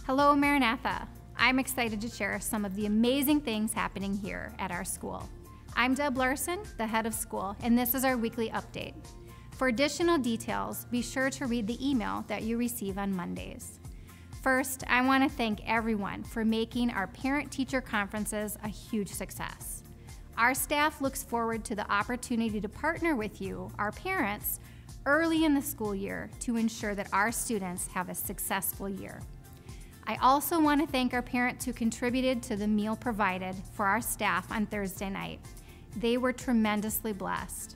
Hello, Maranatha. I'm excited to share some of the amazing things happening here at our school. I'm Deb Larson, the head of school, and this is our weekly update. For additional details, be sure to read the email that you receive on Mondays. First, I want to thank everyone for making our parent-teacher conferences a huge success. Our staff looks forward to the opportunity to partner with you, our parents, early in the school year to ensure that our students have a successful year. I also want to thank our parents who contributed to the meal provided for our staff on Thursday night. They were tremendously blessed.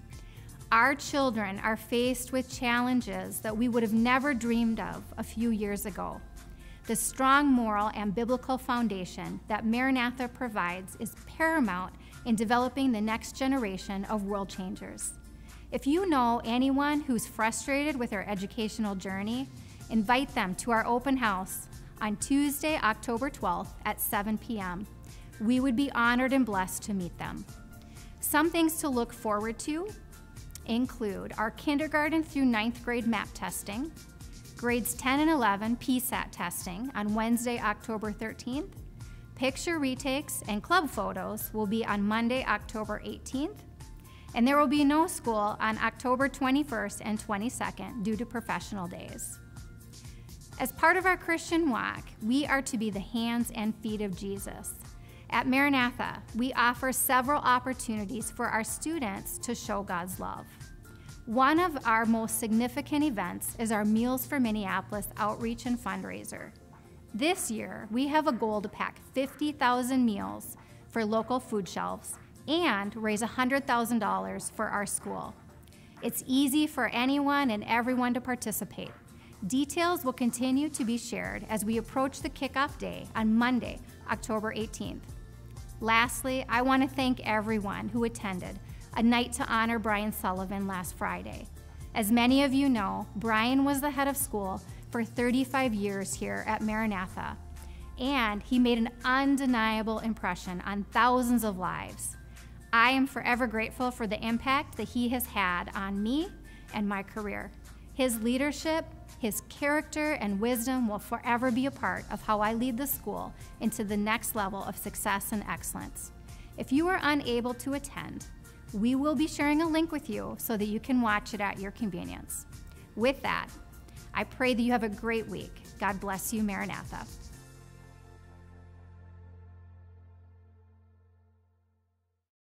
Our children are faced with challenges that we would have never dreamed of a few years ago. The strong moral and biblical foundation that Maranatha provides is paramount in developing the next generation of world changers. If you know anyone who's frustrated with their educational journey, invite them to our open house on Tuesday, October 12th at 7 p.m. We would be honored and blessed to meet them. Some things to look forward to include our kindergarten through 9th grade MAP testing, grades 10 and 11 PSAT testing on Wednesday, October 13th. Picture retakes and club photos will be on Monday, October 18th. And there will be no school on October 21st and 22nd due to professional days. As part of our Christian walk, we are to be the hands and feet of Jesus. At Maranatha, we offer several opportunities for our students to show God's love. One of our most significant events is our Meals for Minneapolis outreach and fundraiser. This year, we have a goal to pack 50,000 meals for local food shelves and raise $100,000 for our school. It's easy for anyone and everyone to participate. Details will continue to be shared as we approach the kickoff day on Monday, October 18th. Lastly, I want to thank everyone who attended a night to honor Brian Sullivan last Friday. As many of you know, Brian was the head of school for 35 years here at Maranatha, and he made an undeniable impression on thousands of lives. I am forever grateful for the impact that he has had on me and my career. His leadership, his character, and wisdom will forever be a part of how I lead the school into the next level of success and excellence. If you are unable to attend, we will be sharing a link with you so that you can watch it at your convenience. With that, I pray that you have a great week. God bless you, Maranatha.